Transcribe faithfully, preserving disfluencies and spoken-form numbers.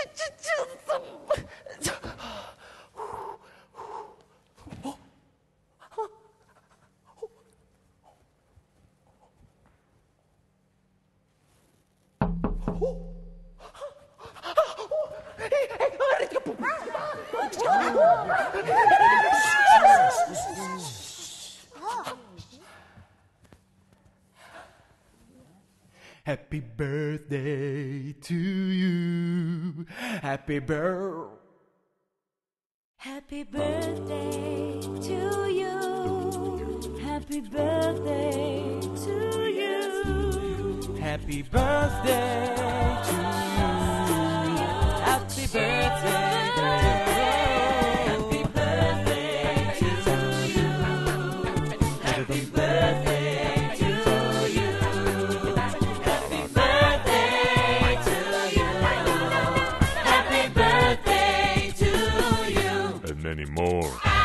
Happy birthday to you. Happy birthday. Happy birthday to you. Happy birthday to you. Happy birthday to you. Happy birthday to you. Happy birthday to you. Happy birthday to you. Happy birthday to you. Happy birthday to you. And many more.